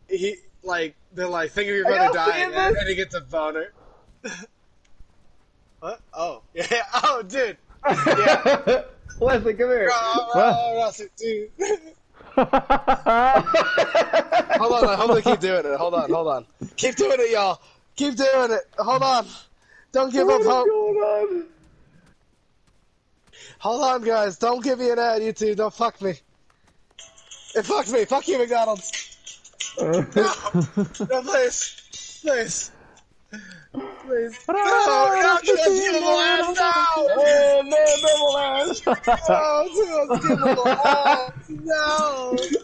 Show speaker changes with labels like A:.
A: they're like, think of your brother dying, and he gets a boner. What? Oh, yeah. Oh, dude. Yeah.
B: Wesley, come here.
A: Russell, dude. Hold on, I hope they keep doing it. Hold on. Keep doing it, y'all. Keep doing it. Hold on. Don't give up hope.
B: What's going on?
A: Hold on, guys. Don't give me an ad, you two. Don't fuck me. It fucked me. Fuck you, McDonald's. No, please. Please. Please. No, not just give him a laugh. No, double ass. No, give him a laugh. No.